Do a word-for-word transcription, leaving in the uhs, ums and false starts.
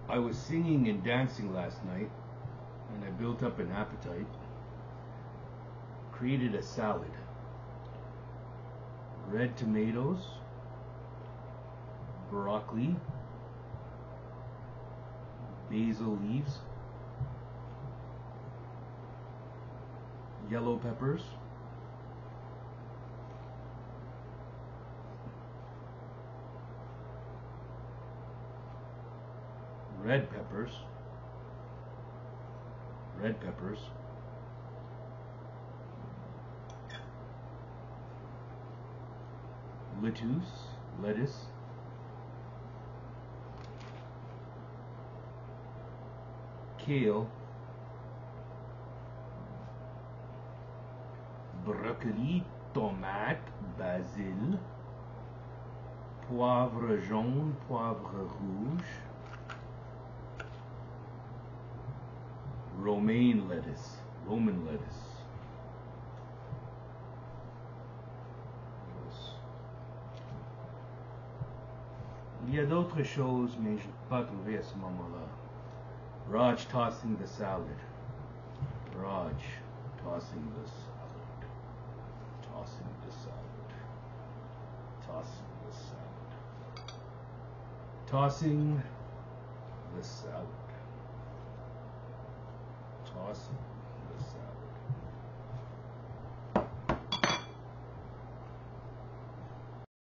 I was singing and dancing last night, and I built up an appetite. Created a salad. Red tomatoes, broccoli, basil leaves, yellow peppers, red peppers, red peppers, lettuce, lettuce, kale, broccoli, tomate, basil, poivre jaune, poivre rouge, romaine lettuce, Roman lettuce. Il y a d'autres choses, mais je n'ai pas trouvé à ce moment-là. Raj tossing the salad. Raj tossing the salad. Tossing the salad. Tossing the salad. Tossing the salad. Tossing